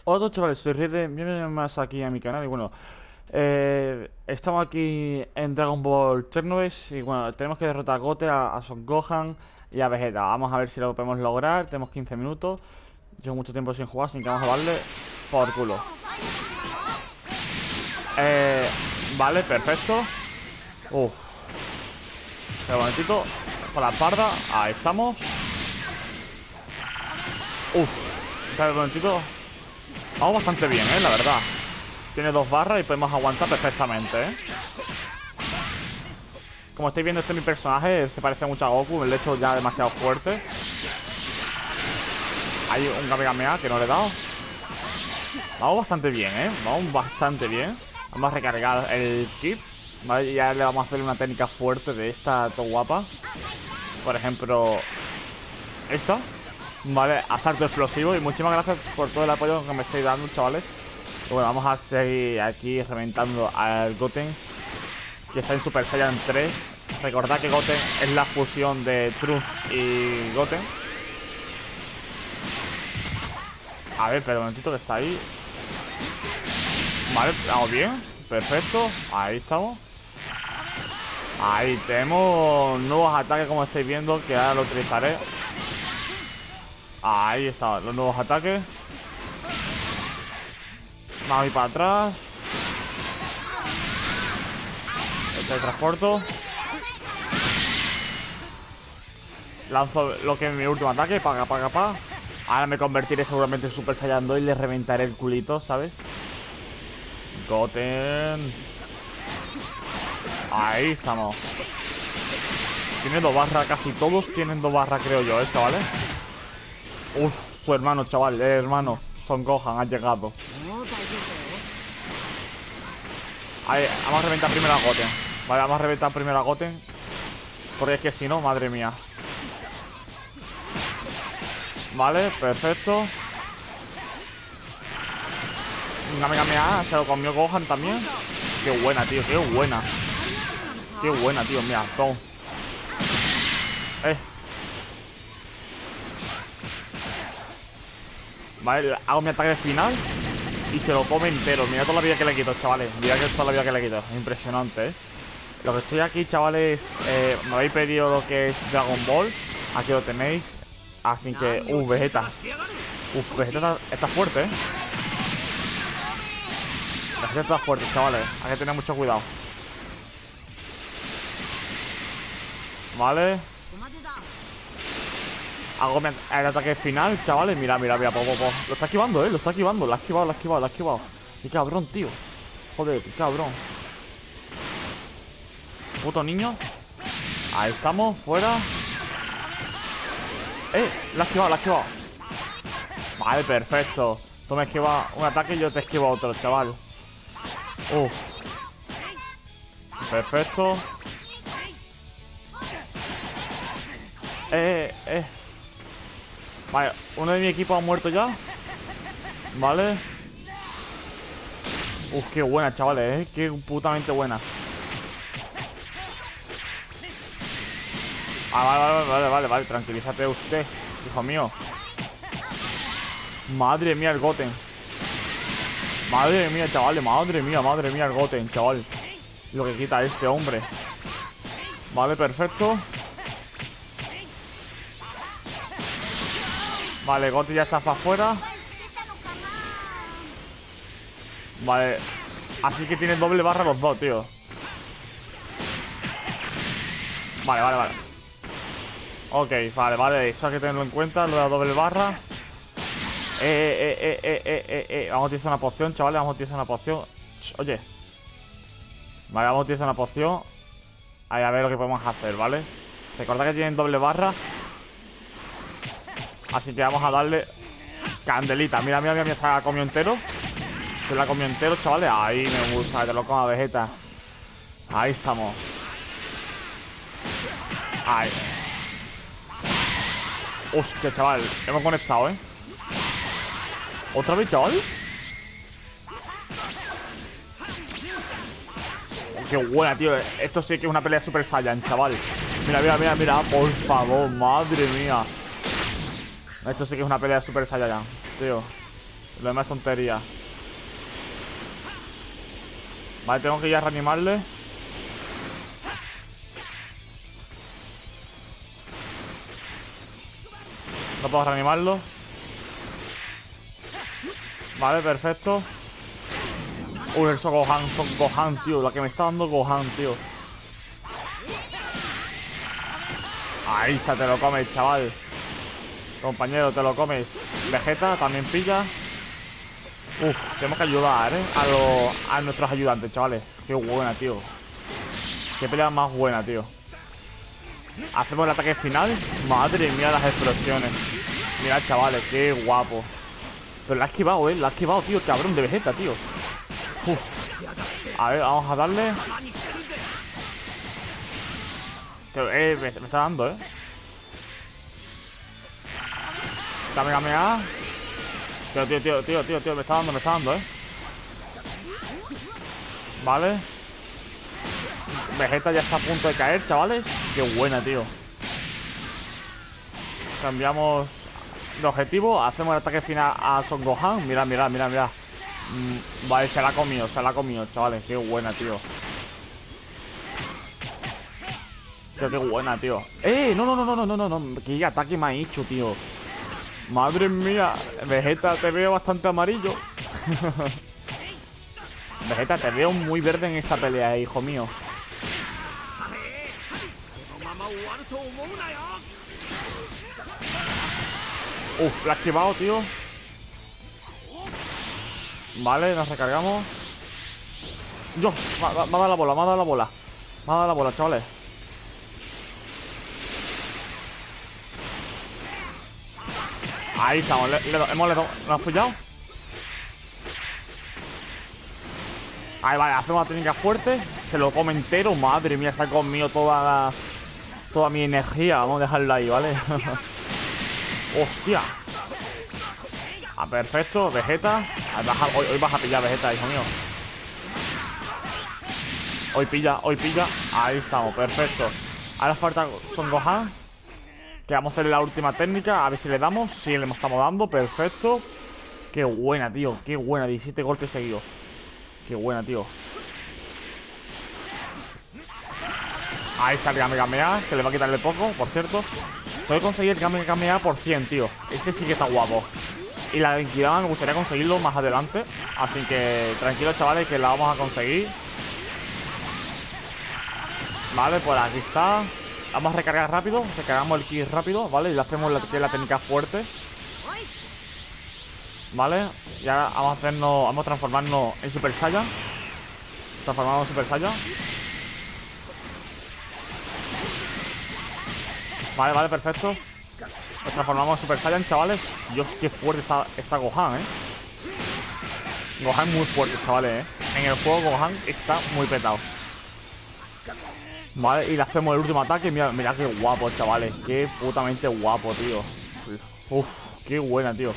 Hola chavales, soy Ride, bienvenidos más aquí a mi canal y bueno, estamos aquí en Dragon Ball Xenoverse y bueno, tenemos que derrotar a Goten, a Son Gohan y a Vegeta. Vamos a ver si lo podemos lograr, tenemos 15 minutos, llevo mucho tiempo sin jugar, así que vamos a darle por culo. Eh, vale, perfecto. Uff, un momentito, con la espalda, ahí estamos. Uff, espera un momentito. Vamos bastante bien, la verdad. Tiene 2 barras y podemos aguantar perfectamente, Como estáis viendo, este mi personaje se parece mucho a Goku. El hecho ya demasiado fuerte. Hay un Kamehameha que no le he dado. Vamos bastante bien, Vamos bastante bien. Vamos a recargar el kit. Vale, y ya le vamos a hacer una técnica fuerte de esta, todo guapa. Por ejemplo, esta. Vale, asalto explosivo. Y muchísimas gracias por todo el apoyo que me estáis dando, chavales. Y bueno, vamos a seguir aquí reventando al Goten, que está en Super Saiyan 3. Recordad que Goten es la fusión de Trunks y Goten. A ver, pero un momentito que está ahí. Vale, estamos bien. Perfecto, ahí estamos. Ahí tenemos nuevos ataques, como estáis viendo, que ahora lo utilizaré. Ahí están los nuevos ataques. Vamos a ir para atrás. Este transporto. Lanzo lo que es mi último ataque. Paga. Ahora me convertiré seguramente en Super Saiyan 2 y le reventaré el culito, ¿sabes? Goten. Ahí estamos. Tiene 2 barras, casi todos tienen 2 barras, creo yo, ¿vale? Uf, su hermano, chaval, hermano. Son Gohan, ha llegado. Ahí, vamos a reventar primero a Goten. Vale, vamos a reventar primero a Goten. Porque es que si no, madre mía. Vale, perfecto. Kamehameha, se lo comió Gohan también. Qué buena, tío, qué buena. Qué buena, tío, mira, toma. Vale, hago mi ataque final y se lo come entero. Mira toda la vida que le quito, chavales. Mira que toda la vida que le quito. Es impresionante, Lo que estoy aquí, chavales, me habéis pedido lo que es Dragon Ball. Aquí lo tenéis. Así que, Vegeta. Vegeta está fuerte, Vegeta está fuerte, chavales. Hay que tener mucho cuidado. Vale. Hago el ataque final, chavales. Mira, poco. Lo está esquivando, Lo está esquivando. Lo ha esquivado. Qué cabrón, tío. Joder, qué cabrón. Puto niño. Ahí estamos, fuera. Lo ha esquivado. Vale, perfecto. Tú me esquivas un ataque y yo te esquivo otro, chaval. Perfecto. Vale, uno de mi equipo ha muerto ya. Vale. Qué buena, chavales, Qué putamente buena. Vale, tranquilízate usted, hijo mío. Madre mía el Goten. Madre mía, chavales, madre mía el Goten, chaval. Lo que quita este hombre. Vale, perfecto. Vale, Goten ya está para afuera. Vale. Así que tienen doble barra los dos, tío. Vale. Ok, vale. Eso hay que tenerlo en cuenta, lo de la doble barra. Vamos a utilizar una poción, chavales. Vamos a utilizar una poción. Oye. Vale, vamos a utilizar una poción. Ahí, a ver lo que podemos hacer, ¿vale? Recordad que tienen doble barra. Así que vamos a darle candelita. Mira, se la comió entero. Se la comió entero, chavales. Ahí me gusta, que te lo coma Vegeta. Ahí estamos. Ahí. Hostia, chaval. Hemos conectado, ¿Otra vez, chaval? Qué buena, tío. Esto sí que es una pelea Super Saiyan, chaval. Mira. Por favor, madre mía. Esto sí que es una pelea Super Saiyan, tío. Lo demás es tontería. Vale, tengo que ir a reanimarle. No puedo reanimarlo. Vale, perfecto. Uy, eso Gohan, tío. La que me está dando Gohan, tío. Ahí está, te lo comes, chaval. Compañero, te lo comes. Vegeta también pilla. Uf, tenemos que ayudar, a nuestros ayudantes, chavales. Qué buena, tío. Qué pelea más buena, tío. Hacemos el ataque final. Madre mía, las explosiones. Mirad, chavales, qué guapo. Pero la ha esquivado, la ha esquivado, tío. Cabrón de Vegeta, tío. Uf. A ver, vamos a darle. Me está dando, Kamehameha. Tío, me está dando, Vale. Vegeta ya está a punto de caer, chavales. Qué buena, tío. Cambiamos de objetivo. Hacemos el ataque final a Son Gohan. Mira. Vale, se la ha comido, chavales. Qué buena, tío. Qué buena, tío. No. Qué ataque me ha hecho, tío. Madre mía. Vegeta, te veo bastante amarillo. Vegeta, te veo muy verde en esta pelea, hijo mío. Uf, la ha esquivado, tío. Vale, nos recargamos. Dios, me ha dado la bola, chavales. Ahí estamos, le hemos pillado. Ahí, vale, hacemos una técnica fuerte. Se lo come entero, madre mía, se ha comido toda mi energía. Vamos a dejarlo ahí, ¿vale? Hostia. Ah, perfecto, Vegeta. Hoy vas a pillar, Vegeta, hijo mío. Hoy pilla. Ahí estamos, perfecto. Ahora falta Son Gohan. Que vamos a hacer la última técnica. A ver si le damos. Sí, le estamos dando, perfecto. Qué buena, tío. Qué buena, 17 golpes seguidos. Qué buena, tío. Ahí está el Kamehameha, que le va a quitarle poco, por cierto. Tengo que conseguir el Kamehameha por 100, tío. Ese sí que está guapo. Y la Genkidama me gustaría conseguirlo más adelante. Así que tranquilos, chavales, que la vamos a conseguir. Vale, pues aquí está. Vamos a recargar rápido. Recargamos el ki rápido, ¿vale? Y le hacemos la técnica fuerte. Vale, y ahora vamos a transformarnos en Super Saiyan. Transformamos en Super Saiyan. Vale, perfecto. Nos transformamos en Super Saiyan, chavales. Dios, qué fuerte está Gohan, Gohan es muy fuerte, chavales, En el juego Gohan está muy petado. Vale, y le hacemos el último ataque. Mira qué guapo, chavales. Qué putamente guapo, tío. Uf, qué buena, tío.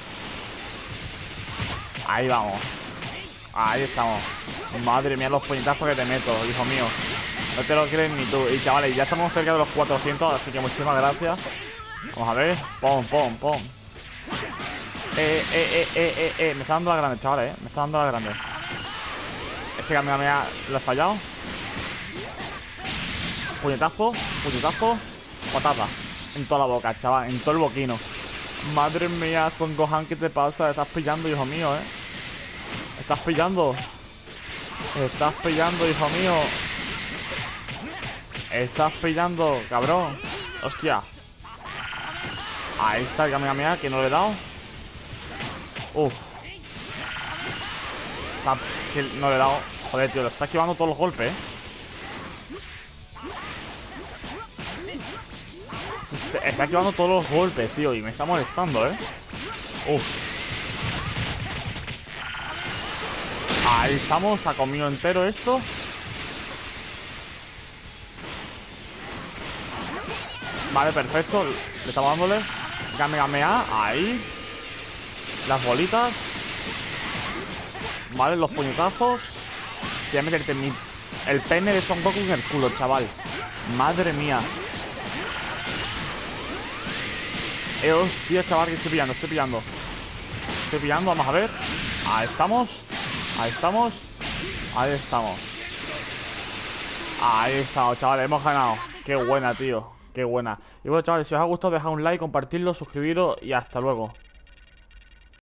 Ahí vamos. Ahí estamos. Madre mía, los puñetazos que te meto, hijo mío. No te lo crees ni tú. Y chavales, ya estamos cerca de los 400, así que muchísimas gracias. Vamos a ver. Pom. Me está dando la grande, chavales, Me está dando la grande. Este Kamehameha lo he fallado. Puñetazo. Patata. En toda la boca, chaval. En todo el boquino. Madre mía, Son Gohan, ¿qué te pasa? Estás pillando, hijo mío, Estás pillando, hijo mío. Estás pillando, cabrón. Hostia. Ahí está el Kamehameha, que no le he dado. Uf. Que no le he dado. Joder, tío, lo está esquivando todos los golpes, Está esquivando todos los golpes, tío. Y me está molestando, Uf. Ahí estamos, ha comido entero esto. Vale, perfecto. Le estamos dándole Kamehameha, ahí. Las bolitas. Vale, los puñetazos. Voy a meterte el pene de Son Goku en el culo, chaval. Madre mía. Hostia, chaval, que estoy pillando. Estoy pillando, vamos a ver. Ahí estamos. Ahí estamos. Ahí estamos. Ahí estamos, chavales, hemos ganado. Qué buena, tío. Qué buena. Y bueno, chavales, si os ha gustado, dejad un like, compartirlo, suscribiros y hasta luego.